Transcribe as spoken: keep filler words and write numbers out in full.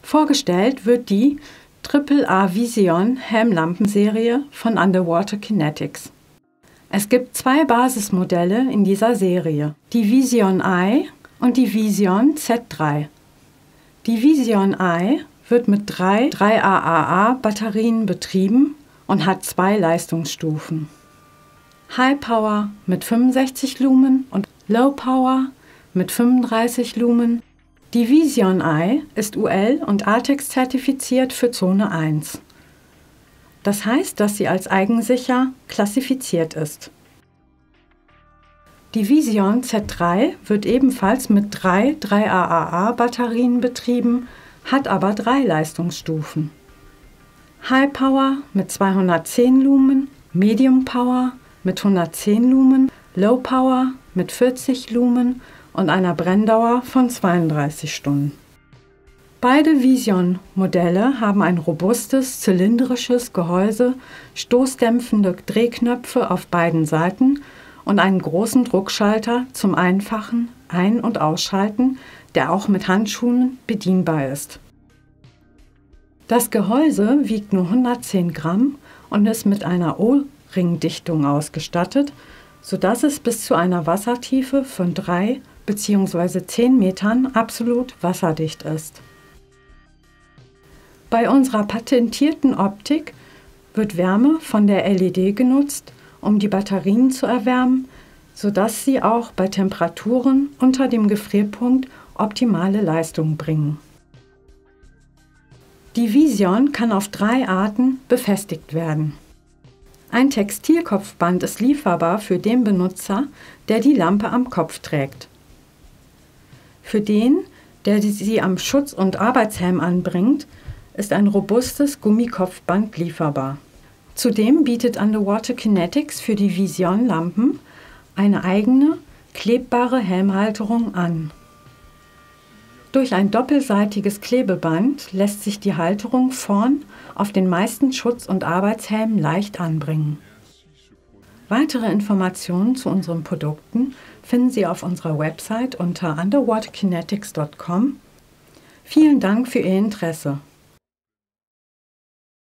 Vorgestellt wird die Triple A Vision Helmlampenserie von Underwater Kinetics. Es gibt zwei Basismodelle in dieser Serie, die Vision I und die Vision Z drei. Die Vision I wird mit drei drei A A A Batterien betrieben und hat zwei Leistungsstufen. High Power mit fünfundsechzig Lumen und Low Power mit fünfunddreißig Lumen. Die Vision I ist U L und A T E X zertifiziert für Zone eins. Das heißt, dass sie als eigensicher klassifiziert ist. Die Vision Z drei wird ebenfalls mit drei drei A A A Batterien betrieben, hat aber drei Leistungsstufen. High Power mit zweihundertzehn Lumen, Medium Power mit hundertzehn Lumen, Low Power mit vierzig Lumen und einer Brenndauer von zweiunddreißig Stunden. Beide Vision-Modelle haben ein robustes, zylindrisches Gehäuse, stoßdämpfende Drehknöpfe auf beiden Seiten und einen großen Druckschalter zum einfachen Ein- und Ausschalten, der auch mit Handschuhen bedienbar ist. Das Gehäuse wiegt nur hundertzehn Gramm und ist mit einer O-Ring-Dichtung ausgestattet, sodass es bis zu einer Wassertiefe von drei bzw. zehn Metern absolut wasserdicht ist. Bei unserer patentierten Optik wird Wärme von der L E D genutzt, um die Batterien zu erwärmen, sodass sie auch bei Temperaturen unter dem Gefrierpunkt optimale Leistung bringen. Die Vision kann auf drei Arten befestigt werden. Ein Textilkopfband ist lieferbar für den Benutzer, der die Lampe am Kopf trägt. Für den, der sie am Schutz- und Arbeitshelm anbringt, ist ein robustes Gummikopfband lieferbar. Zudem bietet Underwater Kinetics für die Vision-Lampen eine eigene, klebbare Helmhalterung an. Durch ein doppelseitiges Klebeband lässt sich die Halterung vorn auf den meisten Schutz- und Arbeitshelmen leicht anbringen. Weitere Informationen zu unseren Produkten finden Sie auf unserer Website unter underwater kinetics punkt com. Vielen Dank für Ihr Interesse.